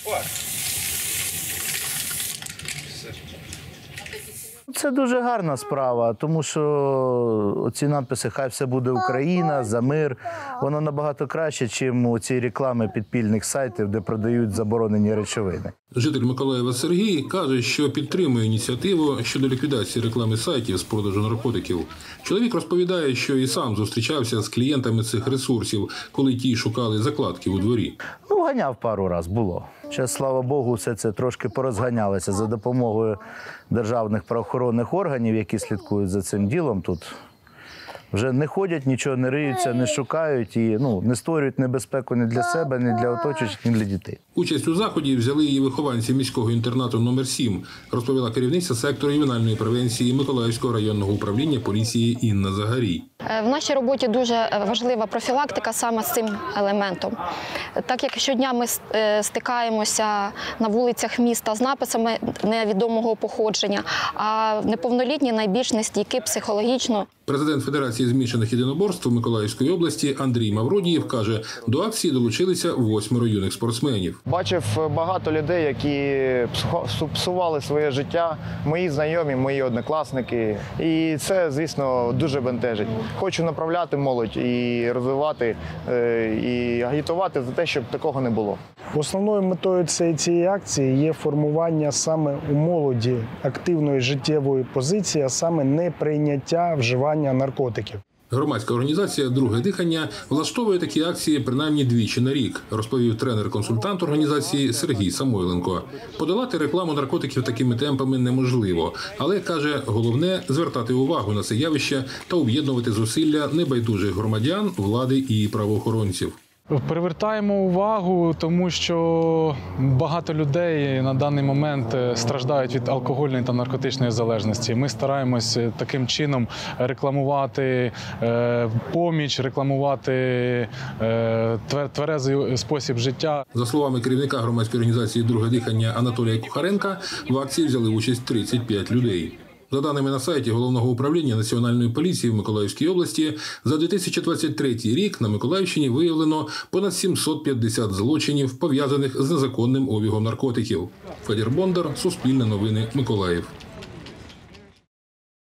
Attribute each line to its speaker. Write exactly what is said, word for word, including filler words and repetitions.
Speaker 1: Це дуже гарна справа, тому що ці надписи «Хай все буде Україна», «За мир», воно набагато краще, ніж ці реклами підпільних сайтів, де продають заборонені речовини.
Speaker 2: Житель Миколаєва Сергій каже, що підтримує ініціативу щодо ліквідації реклами сайтів з продажу наркотиків. Чоловік розповідає, що і сам зустрічався з клієнтами цих ресурсів, коли ті шукали закладки у дворі.
Speaker 1: Ну, ганяв пару раз, було. Зараз, слава Богу, все це трошки порозганялося за допомогою державних правоохоронних органів, які слідкують за цим ділом тут. Вже не ходять, нічого не риються, не шукають і ну, не створюють небезпеку ні для себе, ні для оточуючих, ні для дітей.
Speaker 2: Участь у заході взяли і вихованці міського інтернату номер сім, розповіла керівниця сектору ювенальної превенції Миколаївського районного управління поліції Інна Загарій.
Speaker 3: В нашій роботі дуже важлива профілактика саме з цим елементом. Так як щодня ми стикаємося на вулицях міста з написами невідомого походження, а неповнолітні найбільш нестійкі психологічно.
Speaker 2: Президент Федерації змішаних єдиноборств Миколаївської області Андрій Мавродієв каже, до акції долучилися восьмеро юних спортсменів.
Speaker 4: Бачив багато людей, які псували своє життя, мої знайомі, мої однокласники. І це, звісно, дуже бентежить. Хочу направляти молодь і розвивати, і агітувати за те, щоб такого не було.
Speaker 5: Основною метою цієї акції є формування саме у молоді активної життєвої позиції, а саме неприйняття вживання наркотиків.
Speaker 2: Громадська організація «Друге дихання» влаштовує такі акції принаймні двічі на рік, розповів тренер-консультант організації Сергій Самойленко. Подолати рекламу наркотиків такими темпами неможливо, але, каже, головне – звертати увагу на це явище та об'єднувати зусилля небайдужих громадян, влади і правоохоронців.
Speaker 6: Привертаємо увагу, тому що багато людей на даний момент страждають від алкогольної та наркотичної залежності. Ми стараємось таким чином рекламувати поміч, рекламувати тверезий спосіб життя.
Speaker 2: За словами керівника громадської організації «Друге дихання» Анатолія Кухаренка, в акції взяли участь тридцять п'ять людей. За даними на сайті Головного управління Національної поліції в Миколаївській області, за дві тисячі двадцять третій рік на Миколаївщині виявлено понад сімсот п'ятдесят злочинів, пов'язаних з незаконним обігом наркотиків. Федір Бондар, Суспільне новини, Миколаїв.